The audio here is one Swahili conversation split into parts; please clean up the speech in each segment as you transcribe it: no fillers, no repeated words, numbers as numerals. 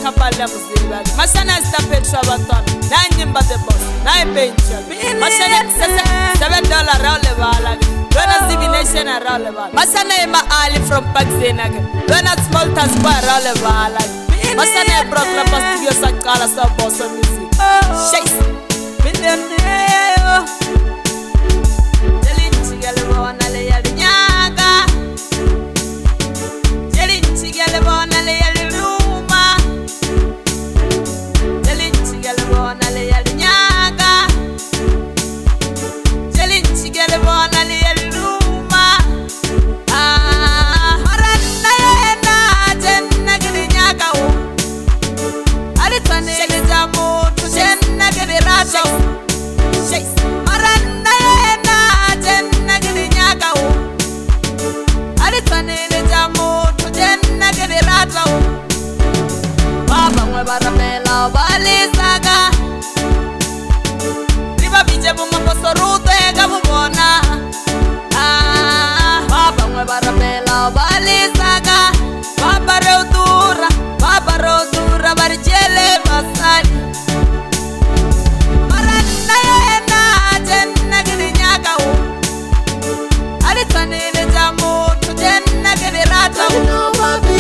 kapal ya muziba Mashana esta petra baton Na nyimba the boss Na bencha Mashana $7 raule bala Dona Zibi Nation raule bala Mashana ima Ali from Pakzena Dona small taspa raule bala Mashana Pub.Label Studio sakala sa Bosso music Shakes Billionaire Jelinchi gale bona le ya nyaga Jelinchi gale bona le ya luma Jelinchi gale bona le ya nyaga Jelinchi gale bona le ya luma Marana yena jenna gale nyaga o Alitwane le jamu tu jenna gale rata Marana yena jenna gale nyaga o Alitwane le jamu tu jenna gale rata o Baba mwe baramela balizaga Riba bije buma posoruto ega bubona Baba mwe baramela balizaga Baba reudura barijele basani Marana yena jenna gale nyaga o Alitwane le jamu tu jenna gale rata o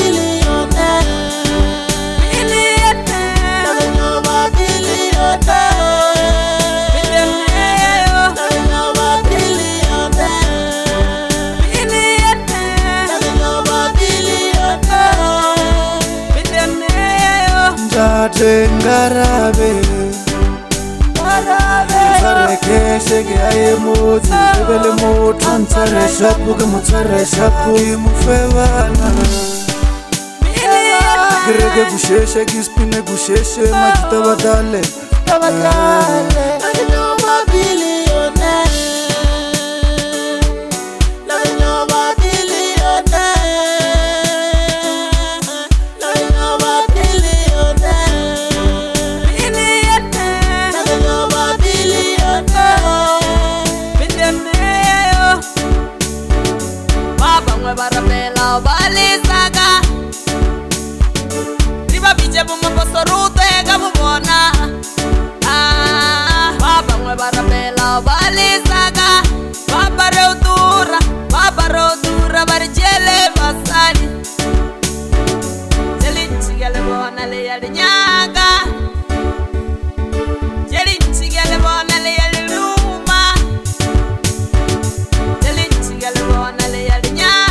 Ngarabe Sarekeshe ke ayemuzi Ebele mutu Ntare shapu ke mutare shapu Imufebana Grege gusheshe Gispine gusheshe Majita badale Baramela balizaga Riba bije buma posoruto ega bubona Baba mwe baramela balizaga Baba reudura barijele basani Jelinchi gale bona le ya nyaga Jelinchi gale bona le ya luma Jelinchi gale bona le ya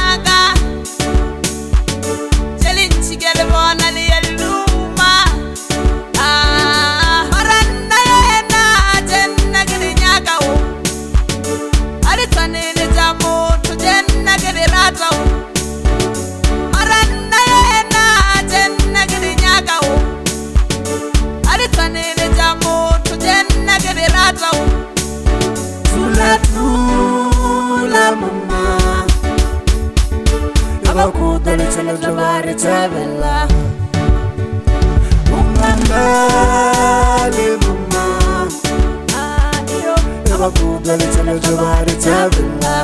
Tabella Umangale mama Eba kudale chale jabari tabella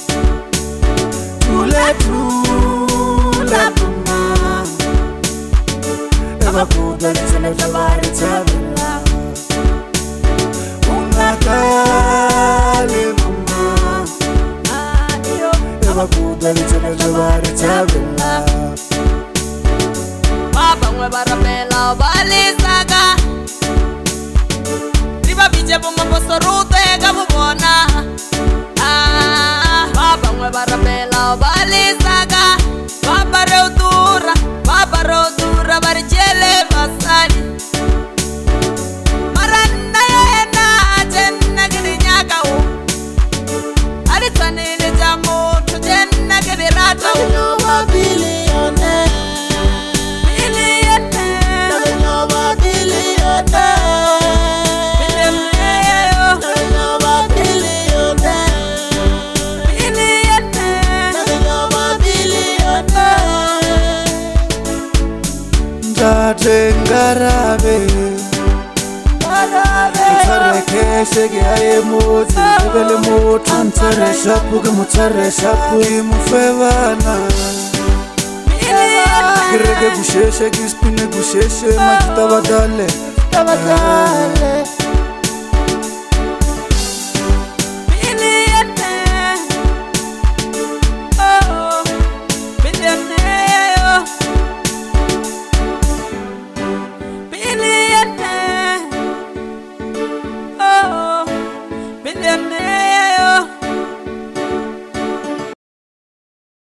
Tula mama Eba kudale chale jabari tabella Umangale mama Eba kudale chale jabari tabella Baba mwe baramela balizaga Riba bije buma posoruto ega bubona Baba mwe baramela balizaga Baba reudura barijele basani Marana yena jenna gale nyaga o Alitwane le jamu tu jenna gale rata o Billionaire Ngarabe Sarekeshe ke ayemuzi Ebele mutu Ntare shapu ke mutare shapu Imufebana Kirege kusheshe, kispine kusheshe, majita badale